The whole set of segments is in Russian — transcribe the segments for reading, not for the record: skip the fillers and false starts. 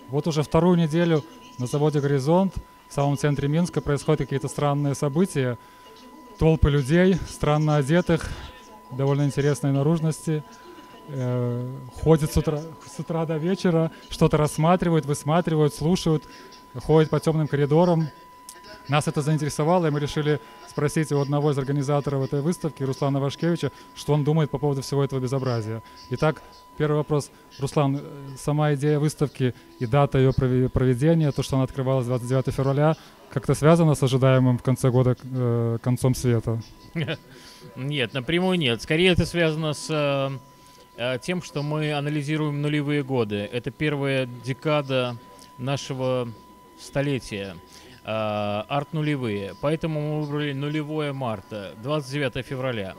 Вот уже вторую неделю на заводе «Горизонт» в самом центре Минска происходят какие-то странные события. Толпы людей, странно одетых, довольно интересной наружности, ходят с утра до вечера, что-то рассматривают, высматривают, слушают, ходят по темным коридорам. Нас это заинтересовало, и мы решили спросить у одного из организаторов этой выставки, Руслана Вашкевича, что он думает по поводу всего этого безобразия. Итак, первый вопрос. Руслан, сама идея выставки и дата ее проведения, то, что она открывалась 29 февраля, как-то связано с ожидаемым в конце года концом света? Нет, напрямую нет. Скорее это связано с тем, что мы анализируем нулевые годы. Это первая декада нашего столетия. Арт нулевые. Поэтому мы выбрали нулевое марта, 29 февраля.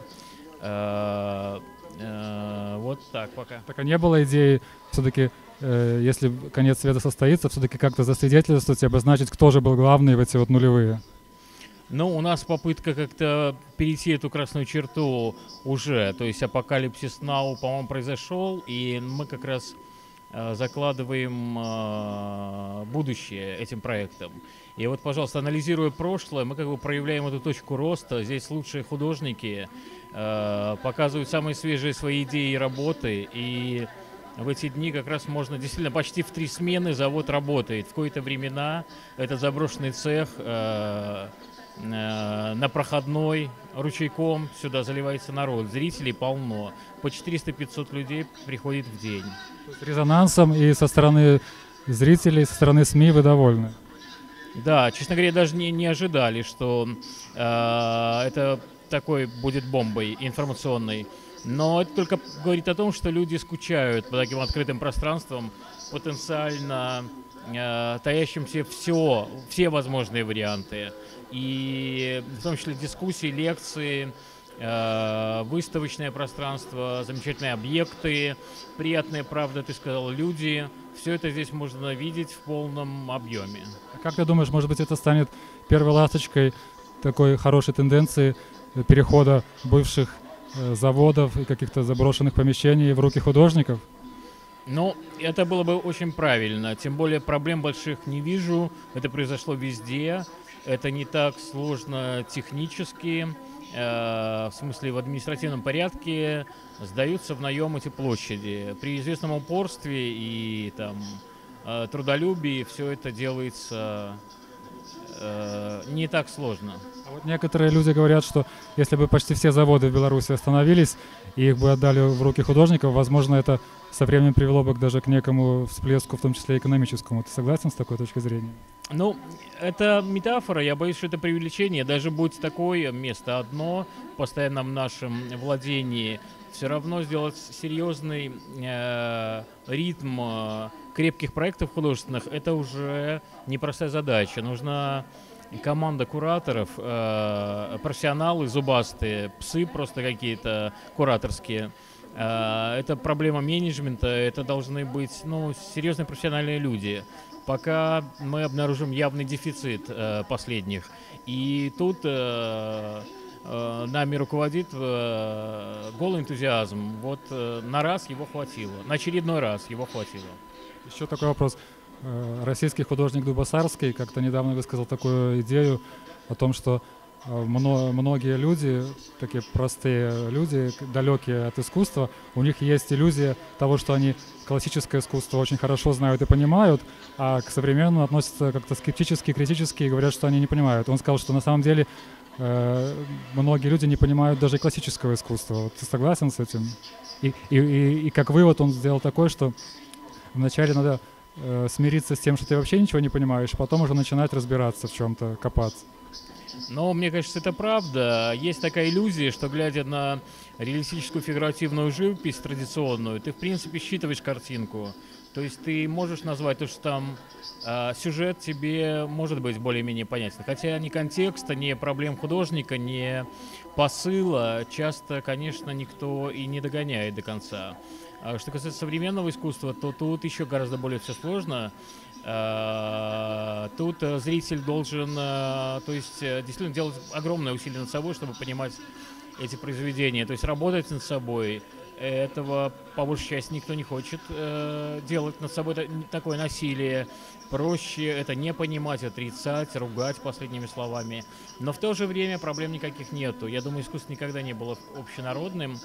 Вот так пока. Так, а не было идеи все-таки, если конец света состоится, все-таки как-то засвидетельствовать и обозначить, кто же был главный в эти вот нулевые? Ну, у нас попытка как-то перейти эту красную черту уже. То есть апокалипсис Now, по-моему, произошел, и мы как раз закладываем будущее этим проектом. И вот, пожалуйста, анализируя прошлое, мы как бы проявляем эту точку роста. Здесь лучшие художники показывают самые свежие свои идеи и работы. И в эти дни как раз можно действительно почти в 3 смены завод работает. В какие-то времена этот заброшенный цех на проходной ручейком сюда заливается народ. Зрителей полно. По 400-500 людей приходит в день. С резонансом и со стороны зрителей, со стороны СМИ вы довольны? Да, честно говоря, даже не ожидали, что это такой будет бомбой информационной. Но это только говорит о том, что люди скучают по таким открытым пространствам, потенциально таящим в себе все возможные варианты. И в том числе дискуссии, лекции, выставочное пространство, замечательные объекты, приятные, правда, ты сказал, люди. Все это здесь можно видеть в полном объеме. А как ты думаешь, может быть, это станет первой ласточкой такой хорошей тенденции перехода бывших заводов и каких-то заброшенных помещений в руки художников? Ну, это было бы очень правильно. Тем более проблем больших не вижу. Это произошло везде. Это не так сложно технически. В смысле, в административном порядке сдаются в наем эти площади. При известном упорстве и там трудолюбии все это делается не так сложно. А вот некоторые люди говорят, что если бы почти все заводы в Беларуси остановились и их бы отдали в руки художников, возможно, это со временем привело бы даже к некому всплеску, в том числе экономическому. Ты согласен с такой точкой зрения? Ну, это метафора, я боюсь, что это преувеличение. Даже будь такое место одно в постоянном нашем владении, все равно сделать серьезный ритм крепких проектов художественных, это уже непростая задача. Нужна команда кураторов, профессионалы зубастые, псы просто какие-то кураторские. Это проблема менеджмента, это должны быть серьезные профессиональные люди. Пока мы обнаружим явный дефицит последних. И тут нами руководит голый энтузиазм. Вот на раз его хватило, на очередной раз его хватило. Еще такой вопрос. Российский художник Дубасарский как-то недавно высказал такую идею о том, что многие люди, такие простые люди, далекие от искусства, у них есть иллюзия того, что они классическое искусство очень хорошо знают и понимают, а к современному относятся как-то скептически, критически и говорят, что они не понимают. Он сказал, что на самом деле многие люди не понимают даже классического искусства. Вот ты согласен с этим? И как вывод он сделал такой, что вначале надо смириться с тем, что ты вообще ничего не понимаешь, а потом уже начинать разбираться в чем-то, копаться. Но мне кажется, это правда. Есть такая иллюзия, что глядя на реалистическую фигуративную живопись традиционную, ты в принципе считываешь картинку. То есть ты можешь назвать то, что там сюжет тебе может быть более-менее понятен. Хотя ни контекста, ни проблем художника, ни посыла часто, конечно, никто и не догоняет до конца. А что касается современного искусства, то тут еще гораздо более все сложно. Тут зритель должен, то есть, действительно делать огромное усилие над собой, чтобы понимать эти произведения. То есть работать над собой, этого, по большей части, никто не хочет делать над собой такое насилие. Проще это не понимать, отрицать, ругать последними словами. Но в то же время проблем никаких нету. Я думаю, искусство никогда не было общенародным,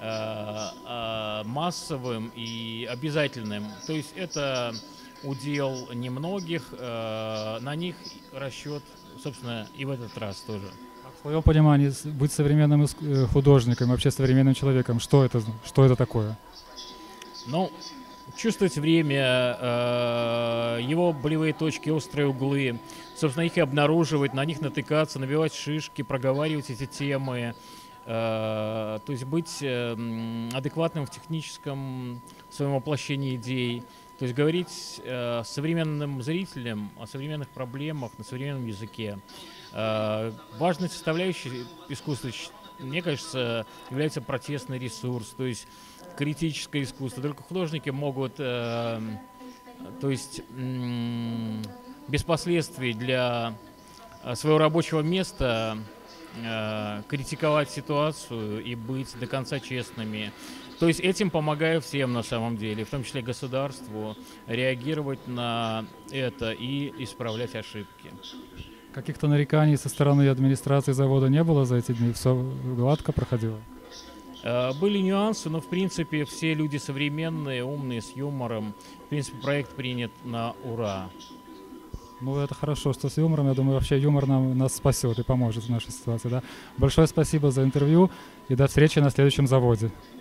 массовым и обязательным. То есть это удел немногих, на них расчет, собственно, и в этот раз тоже. В твоем понимании, быть современным художником, вообще современным человеком, что это такое? Ну, чувствовать время, его болевые точки, острые углы, собственно, их и обнаруживать, на них натыкаться, набивать шишки, проговаривать эти темы, то есть быть адекватным в техническом своем воплощении идей, то есть говорить с современным зрителем о современных проблемах на современном языке. Важной составляющей искусства, мне кажется, является протестный ресурс, то есть критическое искусство. Только художники могут, то есть без последствий для своего рабочего места критиковать ситуацию и быть до конца честными. То есть этим помогаю всем на самом деле, в том числе государству, реагировать на это и исправлять ошибки. Каких-то нареканий со стороны администрации завода не было за эти дни? Все гладко проходило? Были нюансы, но в принципе все люди современные, умные, с юмором. В принципе, проект принят на ура. Ну, это хорошо, что с юмором. Я думаю, вообще юмор нас спасет и поможет в нашей ситуации. Да? Большое спасибо за интервью и до встречи на следующем заводе.